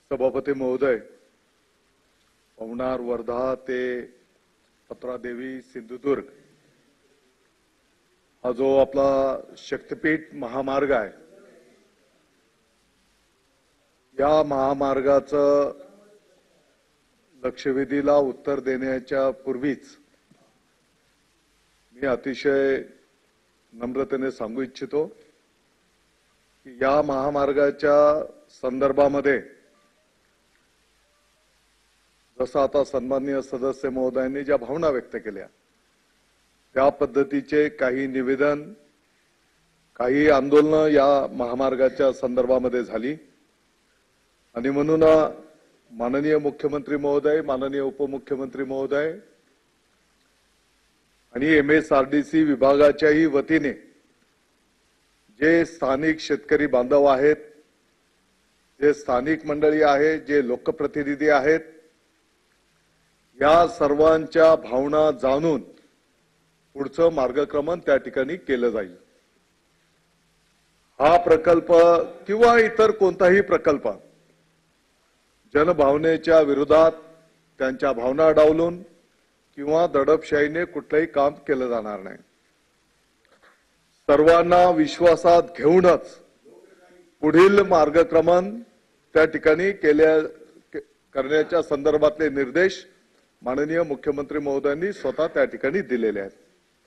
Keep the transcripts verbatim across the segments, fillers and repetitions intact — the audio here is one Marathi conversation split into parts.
सभापती महोदय, पवनार वर्धा ते पत्रादेवी सिंधुदुर्ग हा जो आपला शक्तिपीठ महामार्ग आहे, या महामार्गाचं लक्षवेधीला उत्तर देण्याच्या पूर्वीच मी अतिशय नम्रतेने सांगू इच्छितो की या महामार्गाच्या संदर्भामध्ये जसं आता सन्माननीय सदस्य महोदयांनी ज्या भावना व्यक्त केल्या त्या पद्धतीचे काही निवेदन, काही आंदोलन या महामार्गाच्या संदर्भामध्ये झाली आणि म्हणून माननीय मुख्यमंत्री महोदय, माननीय उपमुख्यमंत्री महोदय आणि एमएसआरडीसी विभागाच्याही वतीने जे स्थानिक शेतकरी बांधव आहेत, जे स्थानिक मंडळी आहेत, जे लोकप्रतिनिधी आहेत, या सर्वांच्या भावना जाणून पुढचं मार्गक्रमण त्या ठिकाणी केलं जाईल। हा प्रकल्प किंवा इतर कोणताही प्रकल्प जनभावनेच्या विरोधात, त्यांच्या भावना डावलून किंवा दडपशाहीने कुठलंही काम केलं जाणार नाही। सर्वांना विश्वासात घेऊनच पुढील मार्गक्रमण त्या ठिकाणी केल्या करण्याच्या संदर्भातले निर्देश माननीय मुख्यमंत्री महोदयांनी स्वतः त्या ठिकाणी दिलेले आहेत।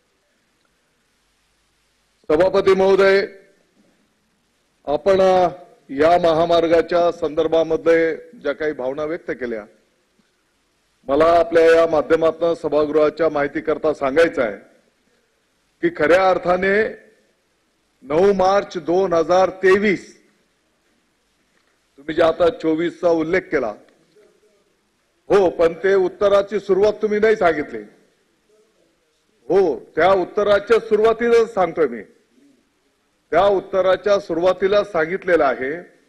सभापती महोदय, आपण या महामार्गाच्या संदर्भामध्ये ज्या काही भावना व्यक्त केल्या, मला आपल्या या माध्यमातून सभागृहाच्या माहिती करता सांगायचं आहे की खऱ्या अर्थाने नऊ मार्च दोन हजार तेवीस तुम्ही जे आता चोवीस चा उल्लेख केला, हो, पण ते उत्तराची सुरुवात तुम्ही नाही सांगितली। हो, त्या उत्तराच्या सुरुवातीला सांगतोय मी, त्या उत्तराच्या सुरुवातीला सांगितलेलं आहे